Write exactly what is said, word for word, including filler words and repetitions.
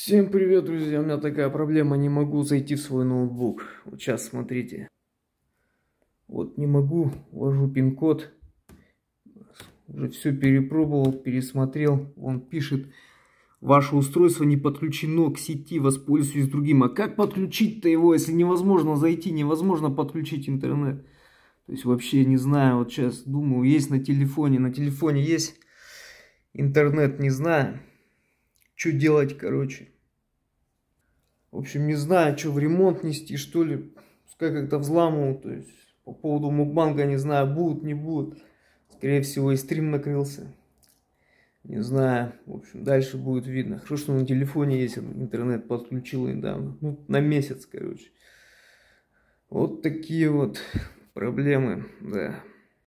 Всем привет, друзья! У меня такая проблема, не могу зайти в свой ноутбук. Вот сейчас смотрите. Вот не могу, ввожу пин-код. Уже все перепробовал, пересмотрел. Он пишет, ваше устройство не подключено к сети, воспользуйтесь другим. А как подключить-то его, если невозможно зайти, невозможно подключить интернет? То есть вообще не знаю, вот сейчас думаю, есть на телефоне, на телефоне есть интернет, не знаю. Что делать, короче. В общем, не знаю, что в ремонт нести, что ли. Пускай как-то взламывал. То есть, по поводу мукбанга, не знаю, будут, не будут. Скорее всего, и стрим накрылся. Не знаю. В общем, дальше будет видно. Хорошо, что на телефоне есть интернет, подключил недавно. Ну, на месяц, короче. Вот такие вот проблемы, да.